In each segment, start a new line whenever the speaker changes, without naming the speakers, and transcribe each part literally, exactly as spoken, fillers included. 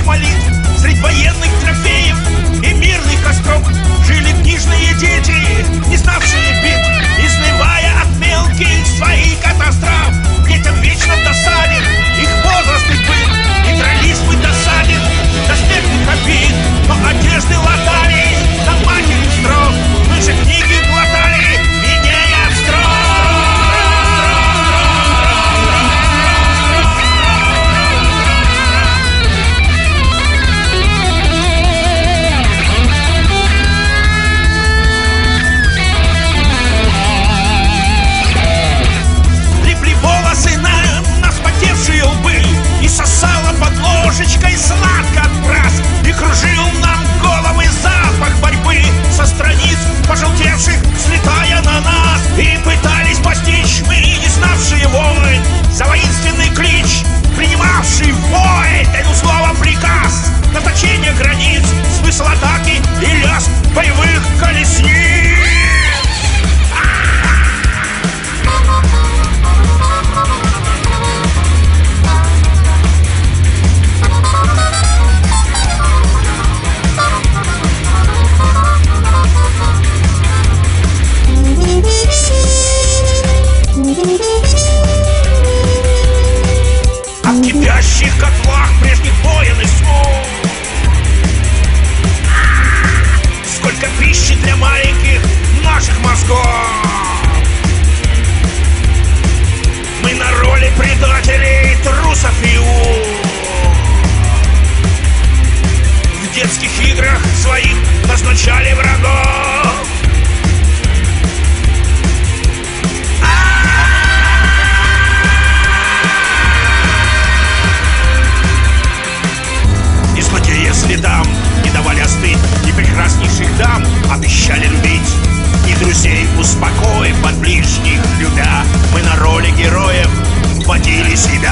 молитв, средь военных трофеев и мирных костров жили книжные дети, не знавшие бед, изнывая от мелких своих катастроф. Детям вечно в досаде их возраст и быт, и дрались бы досаден до смертных обид. Но одежды латали до матери строк, мы же книги глотали, меняя строк. И сосала под ложечкой сладко от брас, и кружил нам головы запах борьбы со страниц пожелтевших, слетая на нас. И пытались постичь мы, не знавшие войн, за воинственный клич, принимавший вой, ну слово приказ, наточение границ, смысл атаки и лязг боевых колесниц. В кипящих котлах прежних воин и слов сколько пищи для маленьких наших мозгов. Мы на роли предателей, трусов и уз. В детских играх своих назначали врагов. Следам не давали остыть, и прекраснейших дам обещали любить, и друзей успокоив, от ближних любя, мы на роли героев вводили себя.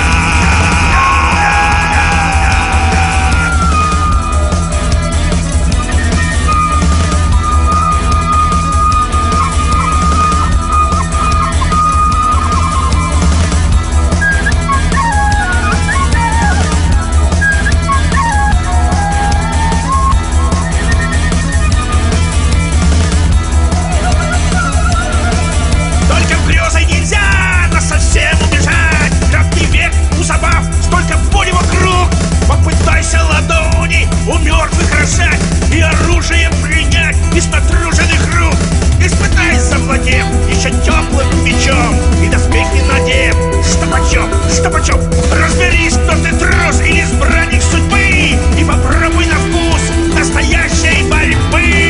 У мертвых рожать и оружие принять из натруженных рук. Испытай, завладев еще теплым мечом, и доспехи надев. Что почем, что почем, разберись, кто ты, трус или избранник судьбы, и попробуй на вкус настоящей борьбы.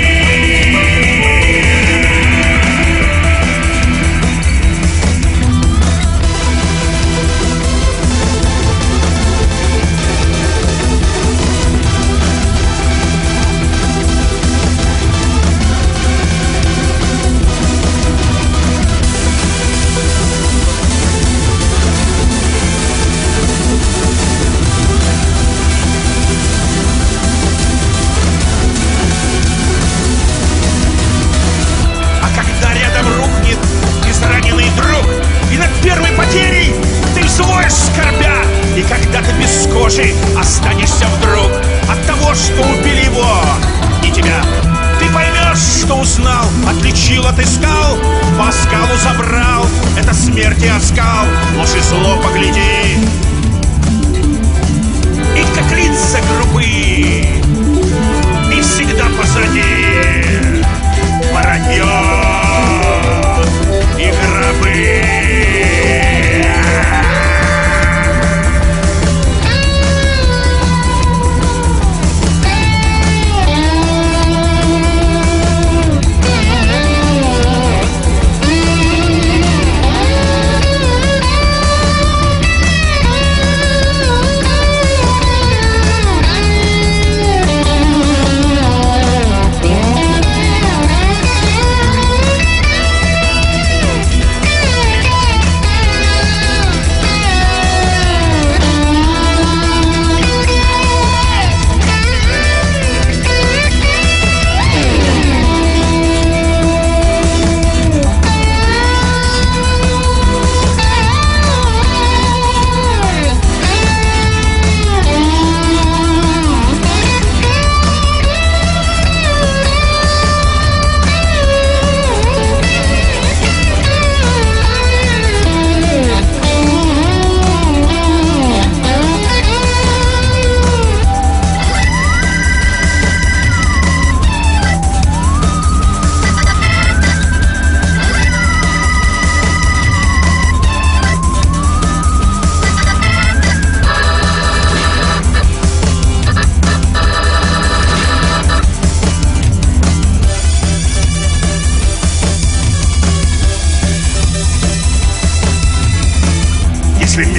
И когда ты без кожи останешься вдруг от того, что убили его и тебя, ты поймешь, что узнал, отличил, отыскал, по оскалу забрал, это смерти оскал, ложь и зло погляди. И как лица грубые, и всегда позади воронье и гробы.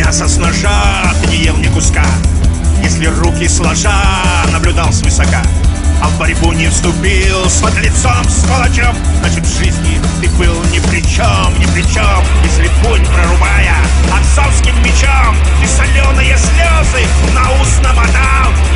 мясо с ножа ты не ел ни куска. Если руки сложа наблюдал свысока, а в борьбу не вступил с подлецом, с палачом, значит в жизни ты был ни при чем, ни при чем. Если путь прорубая отцовским мечом ты соленые слезы на ус намотал,